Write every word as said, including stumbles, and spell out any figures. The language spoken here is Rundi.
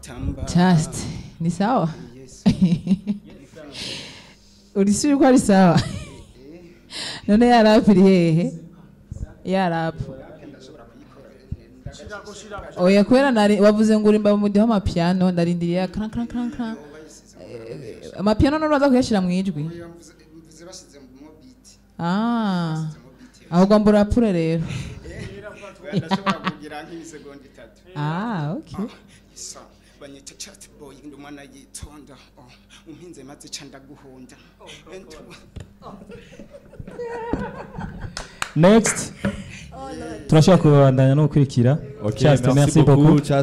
Just ni sawa ulisiri kwa ni sawa none ya rap iri hehe ya rap oya kwera nari wavuze ngo urimba mu diho amapiano ndarindiriye kran kran kran kran amapiano none baza kuyashira mu ijwi ah ahubwo mbura pure rero ah okay banyita chat boy ndumwana yitonda umpinze maze canda guhonda next turashaka kubandanya no gukurikira okay merci beaucoup